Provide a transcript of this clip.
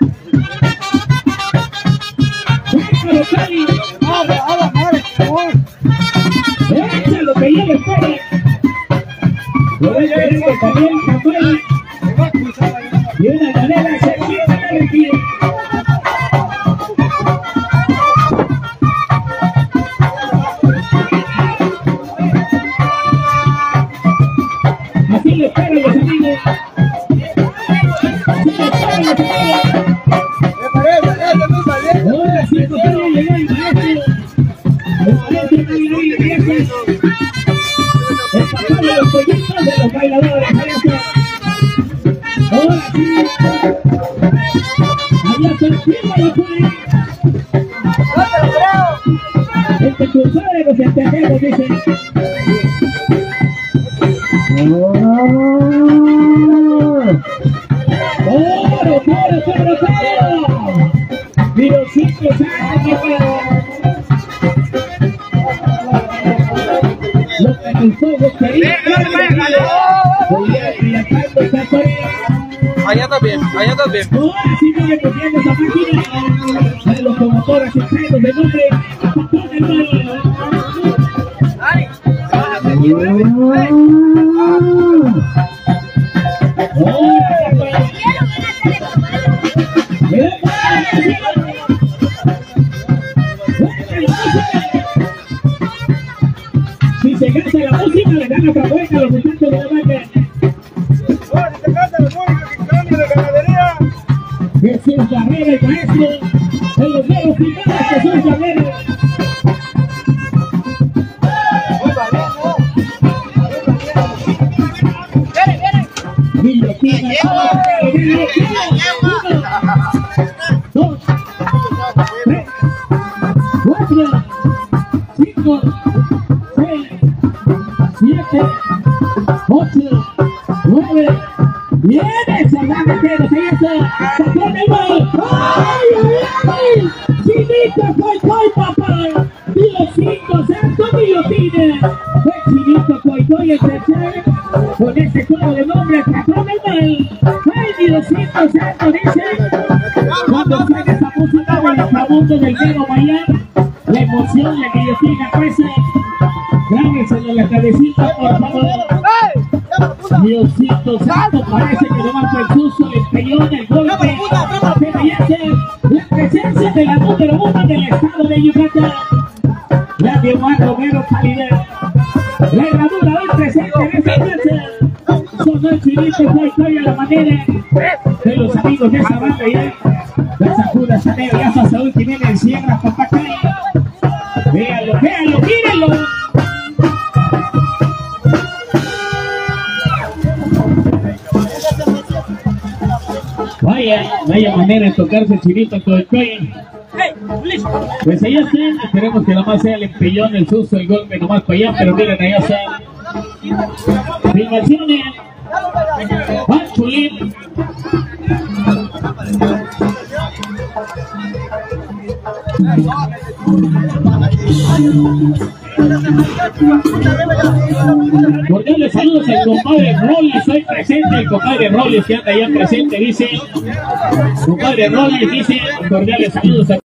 Échalo, Cali. Échalo, que ya le espera. Lo ven queriendo también, Campana. Y una manera se quiere dar el pie. Así le esperan los amigos. Así le esperan los amigos. Ahora sí, compadre, llegó el maestro. El maestro está llegando el viejo. El papá de los pollitos de los bailadores, maestro. Ahora sí. Allá está el tiempo de la pone. Este compadre los entendemos, dice. ¡Oro! ¡Diosito santo! Lo que tus ojos querían. Allá también. Ahora sí viene cogiendo esa máquina. De los promotores secretos de nombre Papón del Mal. Si se gasta la música, le dan otra vuelta a los muchachos de la vaca. Jesús Barrera, el maestro de los nuevos finales, Jesús Barrera. Guillotina, 1, 2, 3, 4, 5, 6, 7, 8, 9. ¡Viene! ¡Salame, pero se hizo! ¡Papón del Mal! ¡Ay, ay, ay! ¡Chinito, coy, papá! ¡Diosito santo, guillotina! ¡El Chinito, coy, el tercero! Con ese juego de nombre, Papón del Mal. ¡Ay, Diosito santo! Dice, cuando suena esa música del inframundo del dedo Mayar, la emoción, la guillotina, pues, grábenselo en la cabecita, por favor. Diosito santo, parece que no va el susto, el peñón, el golpe, pero ya sé, la presencia de la número 1 del estado de Yucatán, la de Juan Romero Calidad, la herradura hoy presente en esta noche, sonó el Chinito, fue a la manera de los amigos de esa banda ya, la Sacuda Sanero, ya hasta Saúl Jiménez en Sierra, papá Cali, véanlo, mírenlo. Vaya manera de tocarse el Chinito con el cuello. Pues allá están, esperemos que nomás sea el empellón, el susto, el golpe nomás para allá, pero miren, allá están. Filmaciones, Panchulín. Cordiales saludos al compadre Rollis, hoy presente, el compadre Rollis que anda allá presente, dice, compadre Rollis dice, cordiales saludos a